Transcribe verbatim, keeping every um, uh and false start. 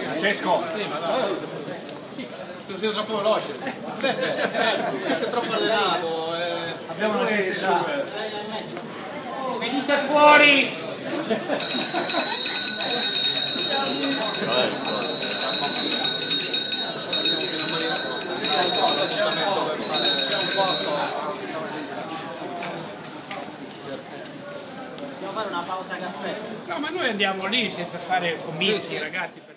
Francesco! Sei troppo veloce. Sei troppo allenato. Abbiamo una scelta. Venite fuori! Possiamo fare una pausa caffè? No, ma noi andiamo lì senza fare comizi, ragazzi.